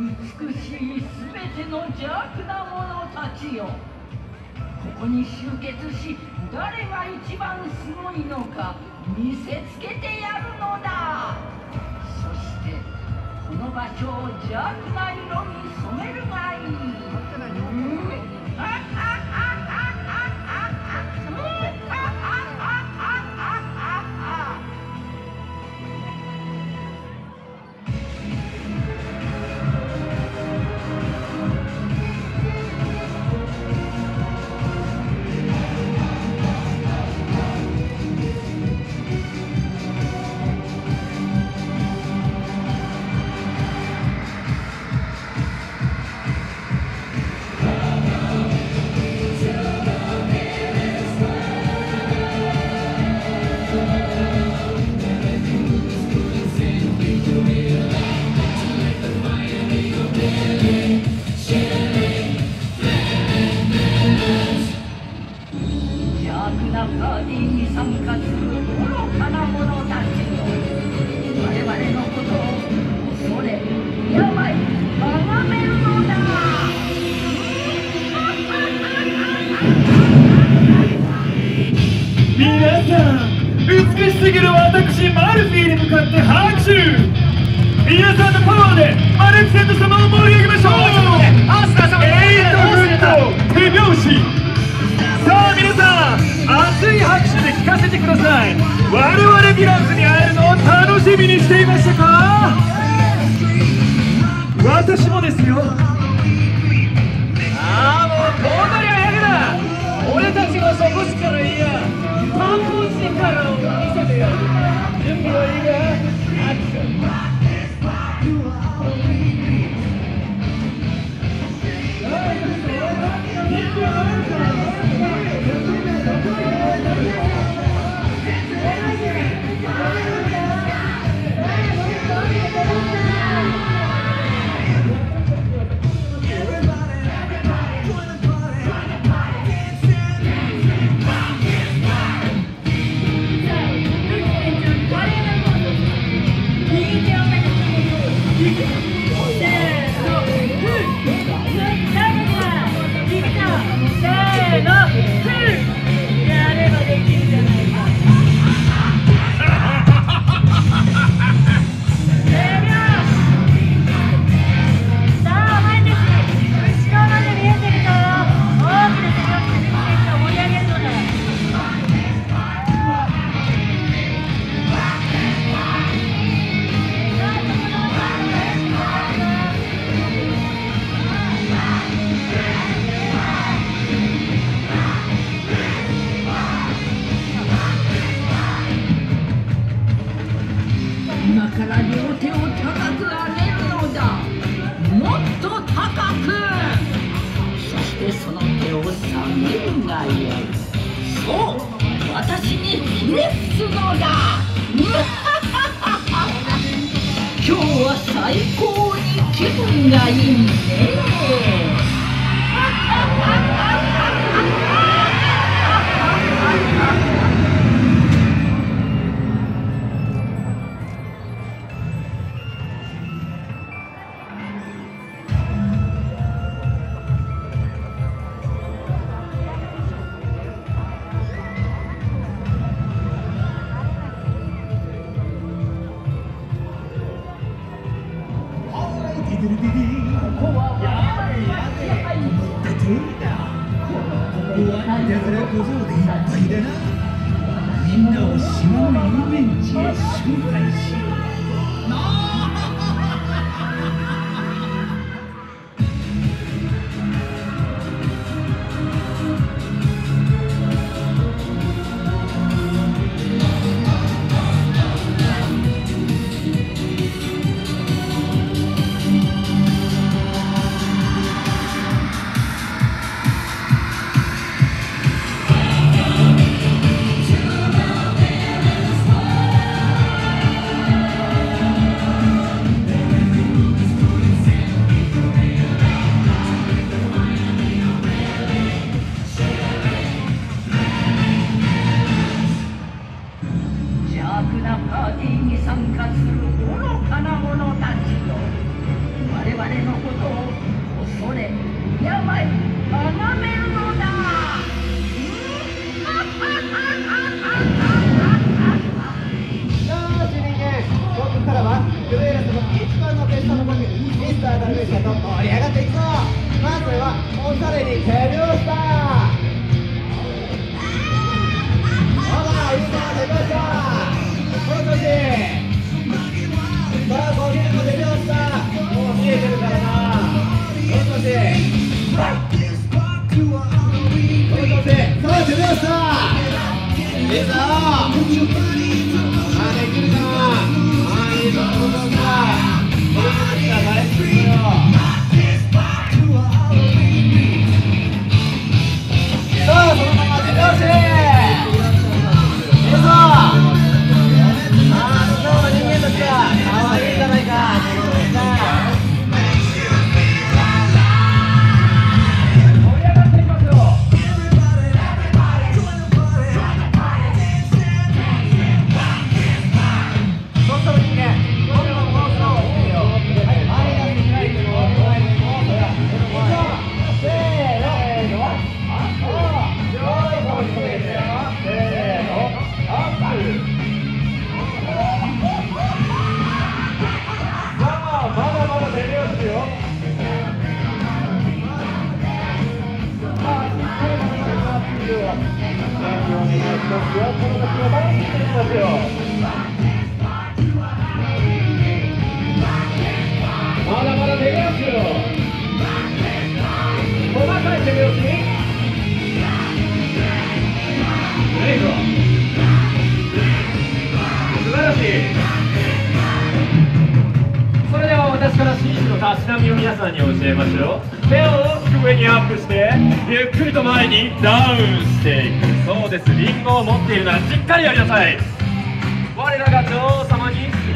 美しいすべての邪悪な者たちよ、ここに集結し、誰が一番すごいのか見せつけてやるのだ。そしてこの場所を邪悪な色に染めるがいい。 美しすぎる私マルフィーに向かって拍手。皆さんのパワーでマレフィセント様を盛り上げましょう。エイトフット手拍子。さあ皆さん、熱い拍手で聞かせてください。我々ヴィランズに会えるのを楽しみにしていましたか？私もですよ。 ああ、もうこうなりゃやけだ。俺たちがそこしからいいや。パンポンしてからを見せてやる。準備はいいか？アクション。 今から両手を高く上げるのだ。もっと高く。そしてその手を下げるがよい。そう、私にひれ伏すのだ。今日は最高に気分がいいね。 みんなを島の遊園地へ招待しよう。 さらに手拍子だ。ほら、いいな、手拍子だ。もう少し。さあ、5人も手拍子だ。もう見えてるからな。もう少し。もう少し。さあ、手拍子だ。いいぞ。できるかな。いいぞ、そうそうそう。これもできた、大好きよ。さあ、そのまま手拍子。いいぞ。そう、人間たちだ。かわいいじゃないか。盛り上がっていきますよ。まだまだ手拍子よ。細かい手拍子。素晴らしい。それでは私から紳士のたしなみを皆さんに教えましょう。手を大きく上にアップしてゆっくりと前にダウンしていく。そうです、リンゴを持っているならしっかりやりなさい。我らが女王様に